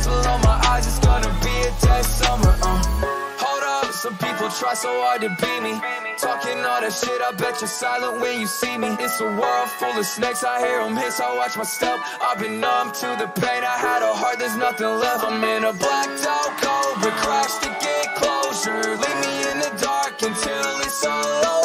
stars below my eyes, it's gonna be a dead summer. Hold up, some people try so hard to be me, talking all that shit, I bet you're silent when you see me. It's a world full of snakes, I hear them hiss, I watch my step. I've been numb to the pain, I had a heart, there's nothing left. I'm in a blacked out cobra, crash to get closure. Leave me in the dark until it's all over.